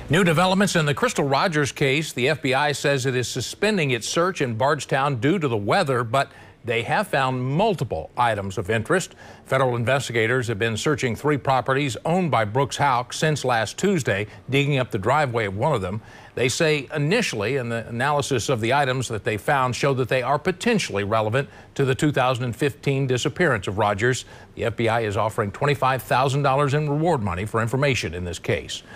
New developments in the Crystal Rogers case. The FBI says it is suspending its search in Bardstown due to the weather, but they have found multiple items of interest. Federal investigators have been searching 3 properties owned by Brooks Houck since last Tuesday, digging up the driveway of one of them. They say initially, and the analysis of the items that they found showed that they are potentially relevant to the 2015 disappearance of Rogers. The FBI is offering $25,000 in reward money for information in this case.